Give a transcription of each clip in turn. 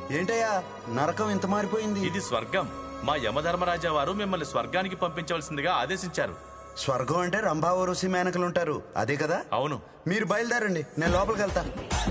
ఏంటయ్యా నరకం ఇంత మారిపోయింది? ఇది స్వర్గం. మా యమధర్మరాజా వారు మిమ్మల్ని స్వర్గానికి పంపించవలసిందిగా ఆదేశించారు. స్వర్గం అంటే రంభా ఊర్వశి మేనకలు ఉంటారు, అదే కదా? అవును. మీరు బయలుదేరండి, నేను లోపలికి వెళ్తా.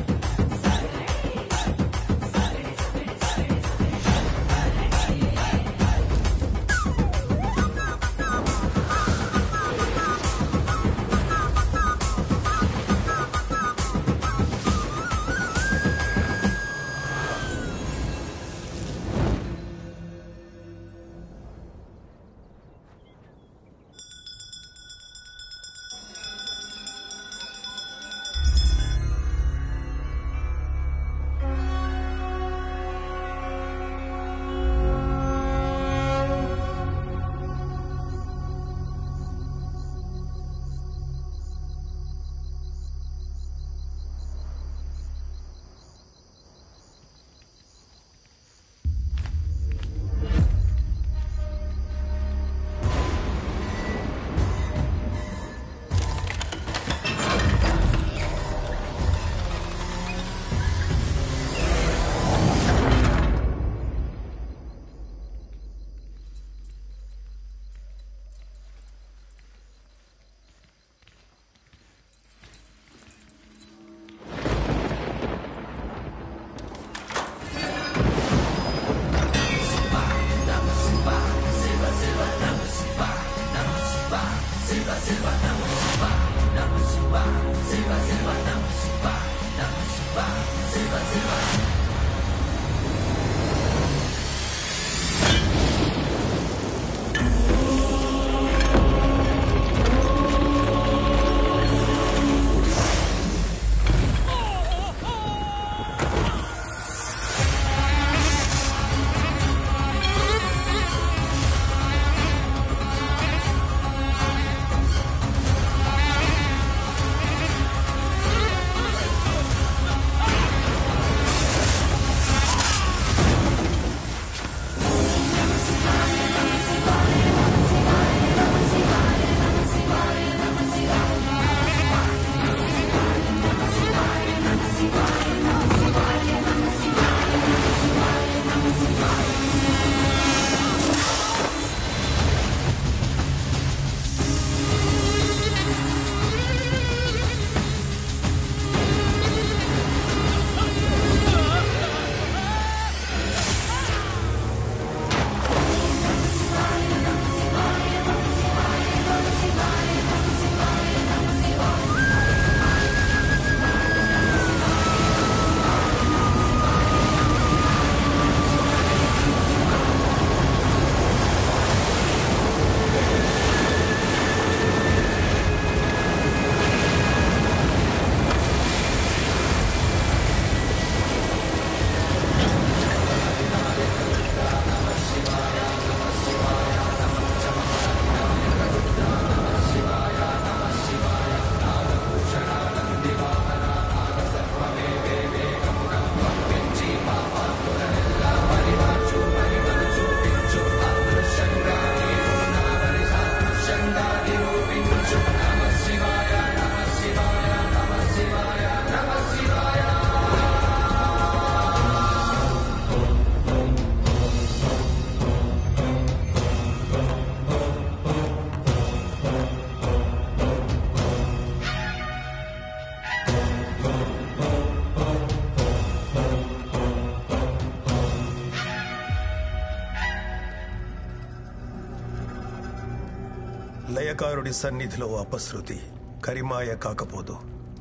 లయకారుడి సన్నిధిలో అపశృతి కరిమాయ కాకపోదు.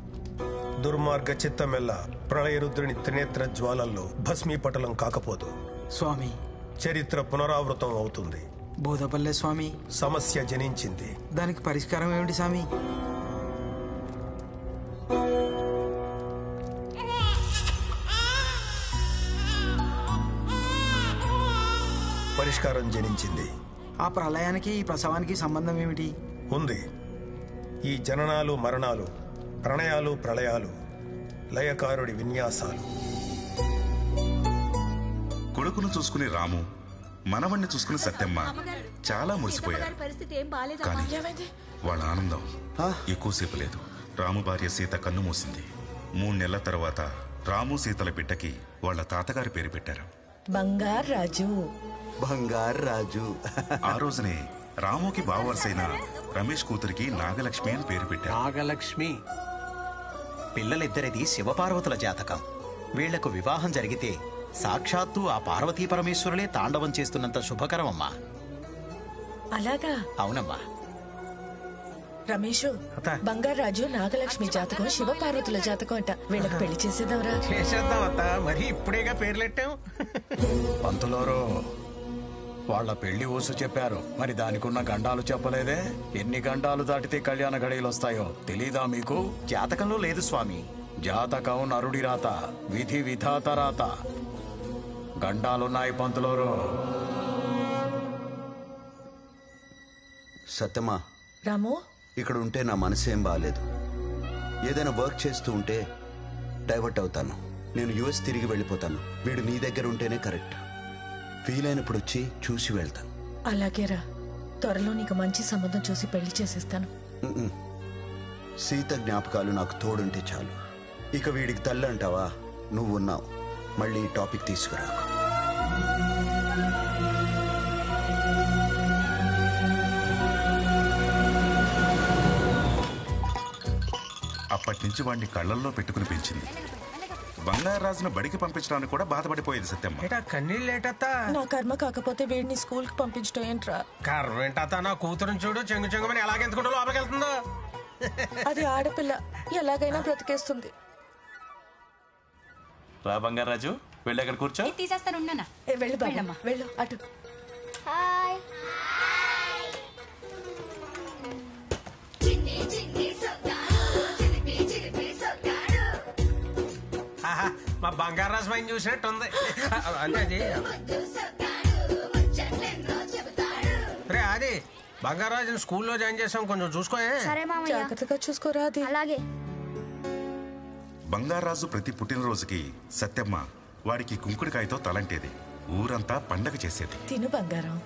దుర్మార్గ చిత్తమెల్ల ప్రళయరుద్రుని త్రినేత్ర జ్వాలల్లో భస్మీపటలం కాకపోదు. స్వామి, చరిత్ర పునరావృతం అవుతుంది. బోధపల్లె స్వామి, సమస్య జనించింది. దానికి పరిష్కారం ఏమిటి స్వామి? పరిష్కారం జనించింది. ఆ ప్రళయానికి ఈ ప్రసవానికి సంబంధం ఏమిటి? ఉంది. ఈ జననాలు మరణాలు, ప్రణయాలు ప్రళయాలు లయకారుడి విన్యాసాలు. కొడుకును చూసుకుని రాము, మనవణ్ణి చూసుకుని సత్యమ్మ చాలా మురిసిపోయారు. కానీ వాళ్ళ ఆనందం ఎక్కువసేపు లేదు. రాము భార్య సీత కన్ను మూసింది. 3 నెలల తర్వాత రాము సీతల బిడ్డకి వాళ్ళ తాతగారి పేరు పెట్టారు. బంగారు రాజు. బంగారు రాజు. ఆ రోజునే రాముకి బావవరసైన రమేష్ కూతురికి నాగలక్ష్మి అని పేరు పెట్టారు. నాగలక్ష్మి. పిల్లలిద్దరిది శివపార్వతుల జాతకం. వీళ్లకు వివాహం జరిగితే సాక్షాత్తు ఆ పార్వతీ పరమేశ్వరులే తాండవం చేస్తున్నంత శుభకరమమ్మా. అలాగా? అవునమ్మా. రమేషు, బంగారాజు నాగలక్ష్మి జాతకం శివపార్వతుల జాతకం అంట. వీళ్ళకి పెళ్లి చేసేద్దాంరా. చేసేద్దాం అత్త, మరి ఇప్పుడేగా పేర్లెట్టాం. పంతులోరు వాళ్ళ పెళ్లి ఊసు చెప్పారు, మరి దానికున్న గండాలు చెప్పలేదే? ఎన్ని గండాలు దాటితే కళ్యాణ గడియలు వస్తాయో తెలీదా మీకు? జాతకంలో లేదు స్వామి. జాతకం నరుడి రాత, విధి విధాత రాత. గండాలున్నాయి పంతులోరు. సత్యమా, రాము, ఇక్కడ ఉంటే నా మనసేం బాగాలేదు. ఏదైనా వర్క్ చేస్తూ ఉంటే డైవర్ట్ అవుతాను. నేను యుఎస్ తిరిగి వెళ్ళిపోతాను. వీడు నీ దగ్గర ఉంటేనే కరెక్ట్. వీలైనప్పుడు వచ్చి చూసి వెళ్తాను. అలాగేరా. త్వరలో నీకు మంచి సంబంధం చూసి పెళ్లి చేసేస్తాను. సీత జ్ఞాపకాలు నాకు తోడుంటే చాలు. ఇక వీడికి తల్లి అంటావా? నువ్వున్నావు. మళ్ళీ ఈ టాపిక్ తీసుకురా. అప్పటి నుంచి వాడిని కళ్ళల్లో పెట్టుకుని పెంచింది. బంగారాజును బడికి పంపించడానికి కూడా బాధపడిపోయేది సత్యమ్మ. కన్నీళ్ళేటత్తా. నా కర్మ కాకపోతే వీడిని స్కూల్ కి పంపించడం ఏంట్రా? కర్మ ఏంటత్తా? నా కూతురుని చూడు, చెంగు చెంగుమని ఎలాగెందుకుంటూ లోపలికి వెళ్తుందో. అది ఆడపిల్ల, ఎలాగైనా బ్రతికేస్తుంది. రా బంగారాజు, వెళ్ళి అక్కడ కూర్చో. తీసేస్తాను. వెళ్ళు బాబమ్మ, వెళ్ళు అటు. హాయ్. మా బంగారాజు పైన చూసినట్టు ఉంది. అంటే అది రే, అది బంగారాజుని స్కూల్లో జాయిన్ చేసాం, కొంచెం చూసుకోయే. జాగ్రత్తగా చూసుకోరా. అది అలాగే. బంగారాజు ప్రతి పుట్టినరోజుకి సత్యమ్మ వాడికి కుంకుడికాయతో తలంటేది. ఊరంతా పండగ చేసేది. తిను బంగారం.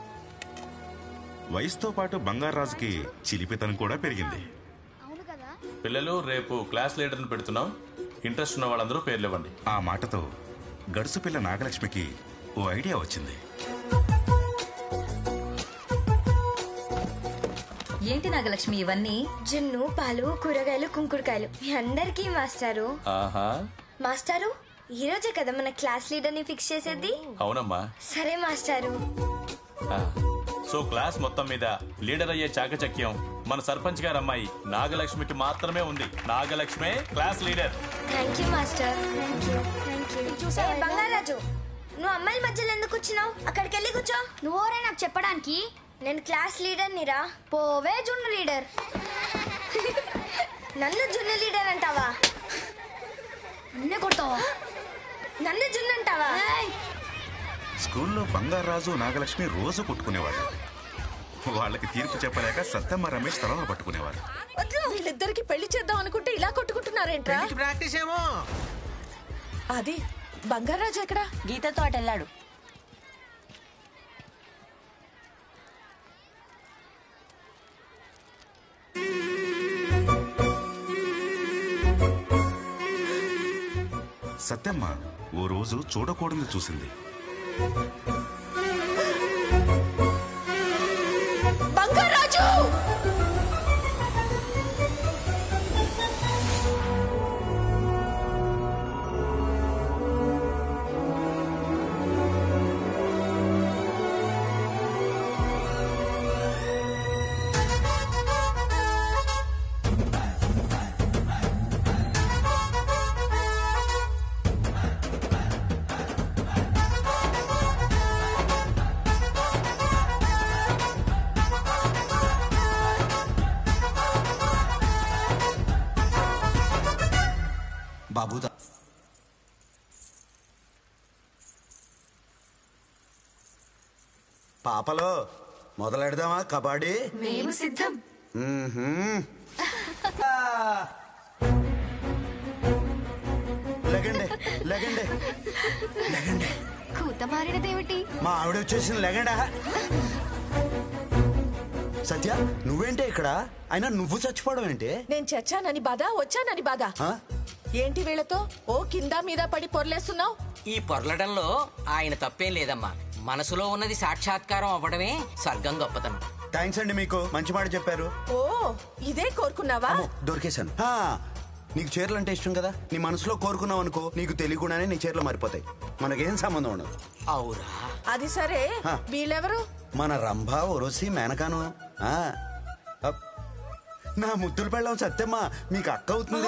వయసుతో పాటు బంగారాజుకి చిలిపితనం కూడా పెరిగింది. పిల్లలు, రేపు క్లాస్ లీడర్ని పెడుతున్నాం. ఇంట్రెస్ట్ ఉన్న వాళ్ళందరూ పేర్లు ఇవ్వండి. ఆ మాటతో గడుసు పిల్ల నాగలక్ష్మికి ఓ ఐడియా వచ్చింది. ఏంటి నాగలక్ష్మి ఇవన్నీ? జున్ను, పాలు, కూరగాయలు, కుంకుడుకాయలు. మీ అందరికీ మాస్టారు. మాస్టారు, ఈ రోజే కదా మన క్లాస్ లీడర్ ని ఫిక్స్ చేసేది. అవునమ్మా. సరే మాస్టారు. సో క్లాస్ మొత్తం మీద లీడర్ అయ్యే చాకచక్యం మన సర్పంచ్ గారు అమ్మాయి నాగలక్ష్మికి మాత్రమే ఉంది. నాగలక్ష్మే class leader. Thank you master. Bangaraju, నువ్వు అమ్మాయిల మధ్యలో ఎందుకు కూర్చున్నావు? అక్కడికి వెళ్ళి కూర్చో. నువ్వోరే నాకు చెప్పడానికి? నేను క్లాస్ లీడర్ నిరా. పోవే జున్ను లీడర్. నన్ను జున్ను లీడర్ అంటావా? అన్నే కొడతావా? నన్ను జున్ను అంటావా? స్కూల్లో బంగారాజు నాగలక్ష్మి రోజు కొట్టుకునేవాళ్ళు. వాళ్ళకి తీర్పు చెప్పలేక సత్యమ్మ రమేష్ తలలో పట్టుకునేవారు. వీళ్ళిద్దరికి పెళ్లి చేద్దాం అనుకుంటే ఇలా కొట్టుకుంటున్నారేంట్రా? ప్రాక్టీస్ ఏమో. అది బంగారాజు ఎక్కడ? గీతతో అటు వెళ్ళాడు. సత్యమ్మ ఓ రోజు చూడకూడదు చూసింది. బంగారాజు! బాబుదా, పాపలో మొదలెడదామా కబడ్డీ? మేము సిద్ధం. లెగండి లెగండి లెగండి. కూత మారినదేమిటి? మా ఆవిడ వచ్చేసింది, లెగండా. సత్య, నువ్వేంటే ఇక్కడ? అయినా నువ్వు చచ్చిపోవడం ఏంటి? నేను చచ్చానని బాధ, వచ్చానని బాధ. ఏంటి వీళ్ళతో ఓ కింద మీద పడి పొరలేస్తున్నావు? ఈ పొరలడంలో ఆయన తప్పేం లేదమ్మా. మనసులో ఉన్నది సాక్షాత్కారం అవ్వడమే స్వర్గం గొప్పతనం. థ్యాంక్స్ అండి, మీకు మంచి మాట చెప్పారు. ఓ ఇదే కోరుకున్నావా? దొరికేశాను. నీకు చీరలు అంటే ఇష్టం కదా, నీ మనసులో కోరుకున్నావు అనుకో, నీకు తెలియకుండానే నీ చీరలు మారిపోతాయి. మనకేం సంబంధం ఉండదు. అవురా? అది సరే, వీళ్ళెవరు? మన రంభ, ఒరసి, మేనకాను. నా ముద్దులు పెళ్ళం సత్యమ్మ, మీకు అక్క అవుతుంది.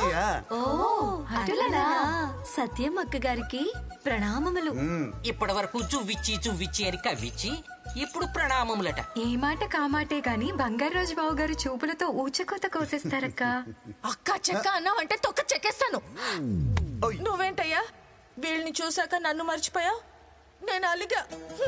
సత్యం అక్క గారికి ప్రణామములు. ఇప్పటి వరకు చువ్విచ్చి అని కవ్విచ్చి, ఇప్పుడు ప్రణామములట. ఏ మాట కామాటే గాని బంగారాజు బావు గారు చూపులతో ఊచకోత కోసేస్తారక్క. అక్క చెక్క అన్నావంటే తొక్క చెక్కేస్తాను. నువ్వేంటయ్యా వీళ్ళని చూసాక నన్ను మర్చిపోయావు? నేను అలిగా.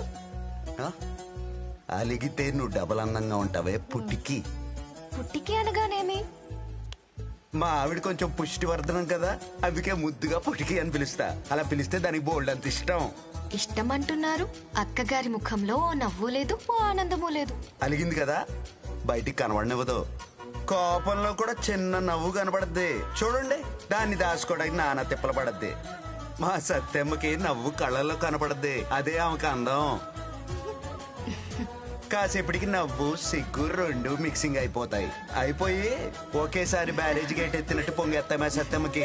అలిగితే నువ్వు డబల్ అందంగా ఉంటావే పుట్టికి. పుట్టికి అనగానేమి? మా ఆవిడ కొంచెం పుష్టివర్ధనం కదా, అందుకే ముద్దుగా పుట్టికి అని పిలుస్తా. అలా పిలిస్తే దానికి బోల్డ్ అంత ఇష్టం. ఇష్టం అంటున్నారు, అక్కగారి ముఖంలో ఓ నవ్వు లేదు, ఓ ఆనందము లేదు. అలిగింది కదా, బయటికి కనబడనివ్వదు. కోపంలో కూడా చిన్న నవ్వు కనబడద్ది చూడండి, దాన్ని దాచుకోవడానికి నానా తిప్పలు పడద్ది. మా సత్యమ్మకి నవ్వు కళ్ళల్లో కనపడద్ది, అదే ఆమెకు అందం. కాసేపటికి నవ్వు సిగ్గు రెండు మిక్సింగ్ అయిపోతాయి. అయిపోయి ఒకేసారి బ్యారేజ్ గేట్ ఎత్తినట్టు పొంగెత్తామే సత్యమ్మకి.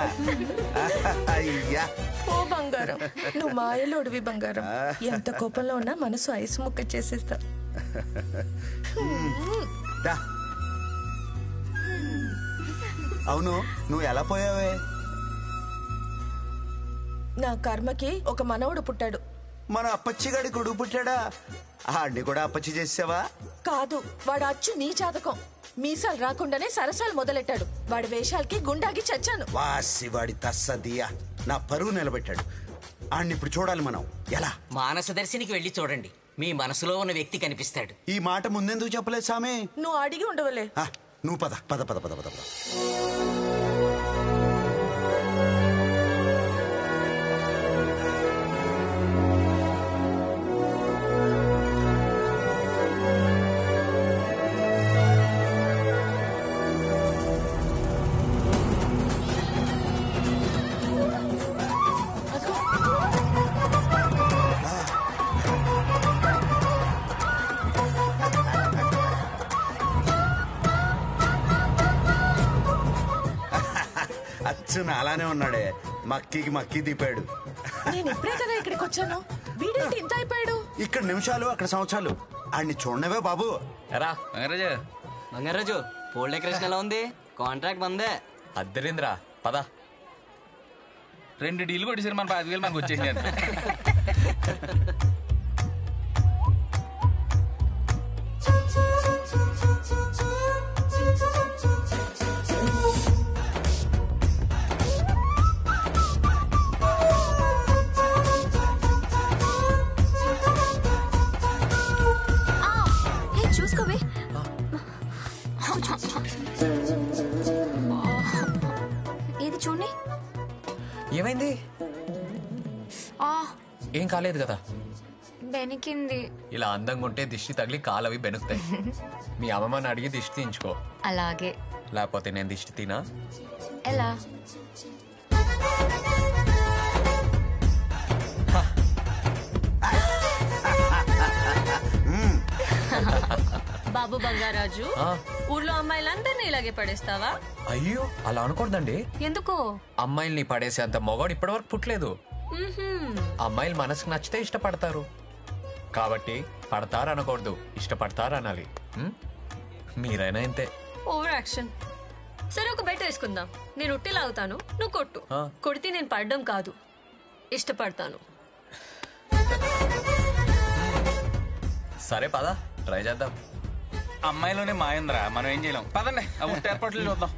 అయ్యా ఓ బంగారం, నువ్వు మాయలోడివి బంగారం. ఎంత కోపంలో ఉన్నా మనసు ఐసు ముక్క చేసేస్తా. అవును, నువ్వు ఎలా పోయావే? నా కర్మకి ఒక మనవడు పుట్టాడు. మన అప్పచ్చిగాడి కొడుకు పుట్టాడా? ఆడిని కూడా అప్పచ్చి చేసావా? కాదు, వాడు అచ్చు నీ జాతకం. మీసాలు రాకుండానే సరసాలు మొదలెట్టాడు. వాడి వేషాలకి గుండాకి చచ్చాను. వాసి వాడి తస్సదియా, నా పరువు నిలబెట్టాడు. ఆడిని ఇప్పుడు చూడాలి మనం. ఎలా? మానస దర్శినికి వెళ్ళి చూడండి, మీ మనసులో ఉన్న వ్యక్తి కనిపిస్తాడు. ఈ మాట ముందెందుకు చెప్పలేదు సామే? నువ్వు అడిగి ఉండవలే. నువ్వు పద పద పద పద పద. అలానే ఉన్నాడే, మక్కికి మక్కి దీపాడు. నేను ఇప్పుడే కదా ఇక్కడికి వచ్చాను, వీడేంటి ఇంత అయిపోయాడు? ఇక్కడ నిమిషాలు అక్కడ సంవత్సరాలు. ఆడిని చూడనవే బాబు. ఎరా బంగారాజు, పోల్ డెకరేషన్ ఎలా ఉంది? కాంట్రాక్ట్ మందే. అద్దరింద్రా, పద. 2 డీలు కొట్టేసారు, మన 5,000 మనకు వచ్చేసింది. చూసుకోవే. ఏది చూడండి. ఏమైంది? ఏం కాలేదు కదా? బెనికింది. ఇలా అందంగా ఉంటే దిష్టి తగిలి కాలవి బెనుకుతాయి. మీ అమ్మమ్మని అడిగి దిష్టి తీయించుకో. అలాగే. లేకపోతే నేను దిష్టి తినా? ఎలా? బాబు బంగారాజు, ఊర్లో అమ్మాయిలందరినీ ఇలాగే పడేస్తావా? అయ్యో, అలా అనకూడదండి. ఎందుకో? అమ్మాయిల్ని పడేసేంత మొగాడు ఇప్పటివరకు పుట్టలేదు. అమ్మాయిలు మనసుకు నచ్చితే ఇష్టపడతారు, కాబట్టి పడతారు అనకూడదు, ఇష్టపడతారు అనాలి. మీరైనా ఇంతే. Over action. సరే, ఒక బెట్ వేసుకుందాం. నేను ఉట్టి లాగుతాను, నువ్వు కొట్టు. కొడితే నేను పడడం కాదు, ఇష్టపడతాను. సరే పద, ట్రై చేద్దాం. అమ్మాయిలోనే మాయంద్రా, మనం ఏం చేయలేం. పదండి, ఆ ఉట్టి ఏర్పాట్లు చూద్దాం.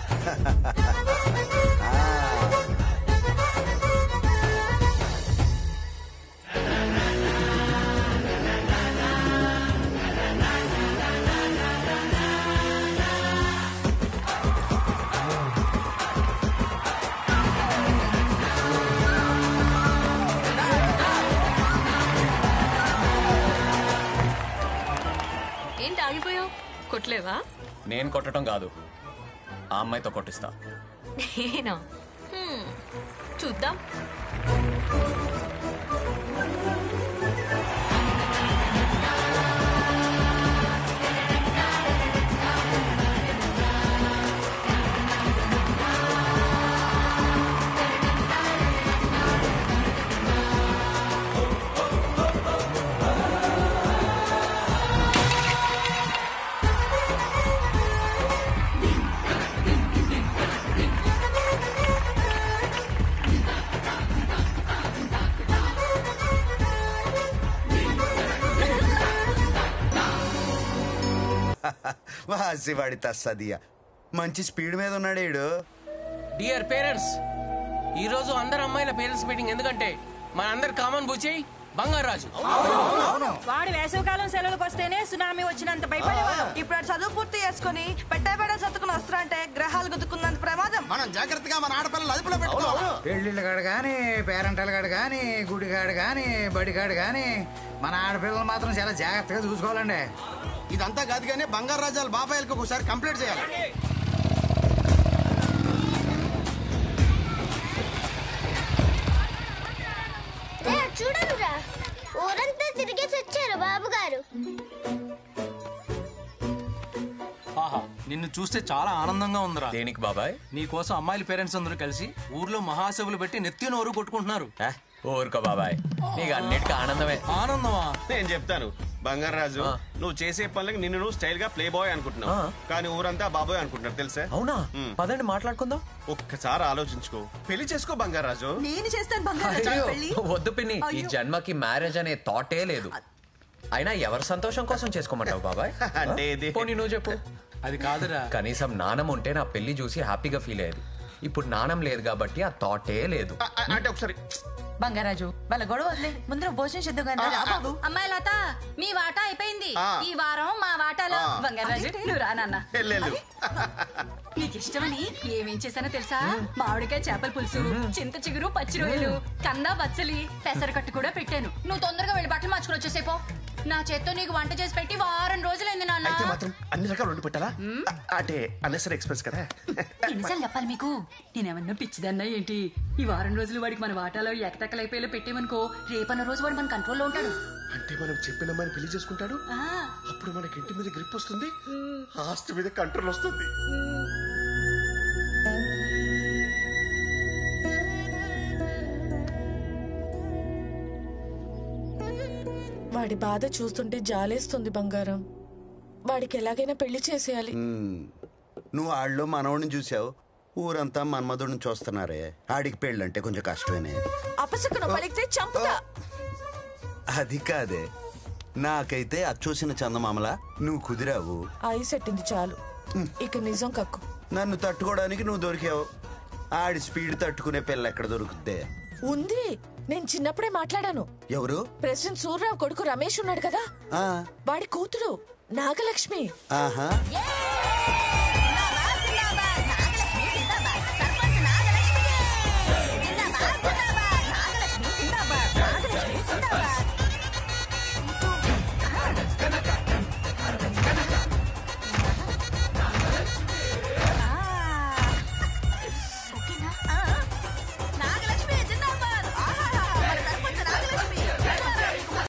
ఏంటి ఆగిపోయావు? కొట్టలేవా? నేను కొట్టడం కాదు, ఆ అమ్మాయితో కొట్టిస్తా. నేనా? చూద్దాం. వాసివాడి తస్సదియా మంచి స్పీడ్ మీద ఉన్నాడు ఈడు. డియర్ పేరెంట్స్, ఈ రోజు అందరు అమ్మాయిల పేరెంట్స్ మీటింగ్. ఎందుకంటే మన అందరు కామన్ బుచ్చి బంగారాజు. వాడు వేసవికాలం సెలవులకు వస్తేనే సునామీ వచ్చినంత భయపడేవాడు. ఇప్పుడు చదువు పూర్తి చేసుకుని పెట్టబెడ సత్తుకుని వస్తారంటే గ్రహాలు గుద్దుకున్నంత ప్రమాదం. మనం జాగ్రత్తగా మన ఆడపిల్లలు అదుపులో పెట్టుకోవాలి. పెళ్లిళ్ళ కాడు కానీ, పేరెంటల కాడు కానీ, గుడిగాడు కానీ, బడిగాడు కానీ మన ఆడపిల్లలు మాత్రం చాలా జాగ్రత్తగా చూసుకోవాలండి. ఇదంతా కాదు కానీ బంగారాజాల బాబాయిలకు ఒకసారి కంప్లీట్ చేయాలి. చూడనురా, ఊరంతా తిరిగేసి వచ్చారు బాబు గారు. ఆహా, నిన్ను చూస్తే చాలా ఆనందంగా ఉందిరా. దేనికి బాబాయ్? నీ కోసం అమ్మాయిల పేరెంట్స్ అందరూ కలిసి ఊర్లో మహాసభలు పెట్టి నెత్తి నోరు కొట్టుకుంటున్నారు. ఊరుకో బాబాయ్, నీకు అన్నిటికీ ఆనందమే. ఆనందమా? నేను చెప్తాను బంగారాజు, నువ్వు చేసే పనులకి నిన్ను నువ్వు స్టైల్ గా ప్లే బాయ్ అనుకుంటున్నావు, కానీ ఊరంతా బాబాయ్ అనుకుంటున్నారు తెలుసా? అవునా? పదండి మాట్లాడుకుందాం. ఒక్కసారి ఆలోచించుకో, పెళ్లి చేసుకో బంగారాజు. నేను చేస్తాను బంగారాజు పెళ్లి. వద్దు పిన్ని, ఈ జన్మకి మ్యారేజ్ అనే థాటే లేదు. అయినా ఎవరి సంతోషం కోసం చేసుకోమంటావు బాబాయ్? అంటే పోనీ నువ్వు చెప్పు. అది కాదురా, కనీసం నాణం ఉంటే నా పెళ్లి చూసి హ్యాపీగా ఫీల్ అయ్యేది. ఇప్పుడు నాణం లేదు కాబట్టి ఆ థాటే లేదు. అంటే ఒకసారి బంగారాజు వాళ్ళ గొడవ వదిలే, ముందర భోజనం చేద్దాం కానీ. అమ్మాయి లత, మీ వాటా అయిపోయింది. ఈ వారం మా వాటాలో. బంగారాజు నువ్వు రానన్నా. నీకు ఇష్టమని ఏమేం చేశానో తెలుసా? మామిడికాయ చేపల పులుసు, చింత చిగురు, పచ్చి రొయ్యలు, కంద బచ్చలి, పెసరకట్టు కూడా పెట్టాను. నువ్వు తొందరగా వెళ్ళి బట్టలు మార్చుకుని వచ్చేసేపో. నా చేత్తో నీకు వంట చేసి పెట్టి వారం రోజులైంది నాన్న. అయితే మాత్రం అన్ని రకాలు వండి పెట్టాలా? అంటే అన్నెసరీ ఎక్స్ప్రెస్ కదా. ఎన్నిసార్లు చెప్పాలి మీకు? నేనేమన్నా పిచ్చిదన్నా ఏంటి? ఈ వారం రోజులు వాడికి మన వాటాలో ఎకటెక్కలైపోయేలా పెట్టేమనుకో, రేపన్న రోజు వాడు మన కంట్రోల్లో ఉంటాడు. అంటే మనం చెప్పిన అమ్మాయిని పెళ్లి చేసుకుంటాడు, అప్పుడు మనకి ఇంటి మీద గ్రిప్ వస్తుంది, ఆస్తి మీద కంట్రోల్ వస్తుంది. వాడి బాధ చూస్తుంటే జాలేస్తుంది బంగారం. వాడికి ఎలాగైనా పెళ్లి చేసేయాలి. నువ్వు ఆళ్ళలో మనవడిని చూసావు, ఊరంతా మన్మధుడిని చూస్తున్నారే. ఆడికి పెళ్ళంటే కొంచెం కష్టమేనే. అపశకునం పలికితే చంపుతా. అది కాదే, నాకైతే అచ్చూసిన చందమామలా నువ్వు కుదిరావు. ఐస్ ఎట్టింది చాలు, ఇక నిజం కక్కు. నన్ను తట్టుకోవడానికి నువ్వు దొరికావు. ఆడి స్పీడ్ తట్టుకునే పిల్ల ఎక్కడ దొరుకుద్దే? ఉంది, నేను చిన్నప్పుడే మాట్లాడాను. ఎవరు? ప్రెసిడెంట్ సూర్యరావు కొడుకు రమేష్ ఉన్నాడు కదా, వాడి కూతురు నాగలక్ష్మి. ఆహా,